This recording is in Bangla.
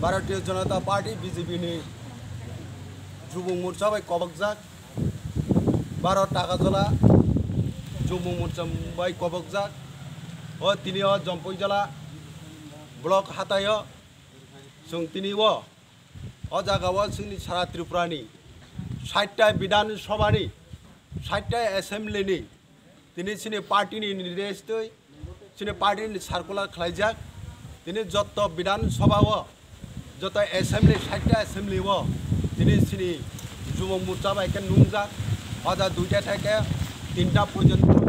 भारतीय Janata Party BJP ni Jubung Murcha bai kobakjak Bharat Takajala Jubung Murcha bai kobakjak o tini o Jampoijala block hatayo sung tini o jagao sungni sara Tripura ni 60টা বিধান সভানি 60টা অ্যাসেম্বলিনি তিনি সিনি পার্টিনি নির্দেশ দই সিনি পার্টিনি সার্কুলার খাইজাক তিনি যত বিধান সভাও যত অ্যাসেম্বলি 60টা অ্যাসেম্বলিও তিনি সিনি যুব মোর্চা বাইকে নুংজাক হাজার 2টা থেকে 3টা পর্যন্ত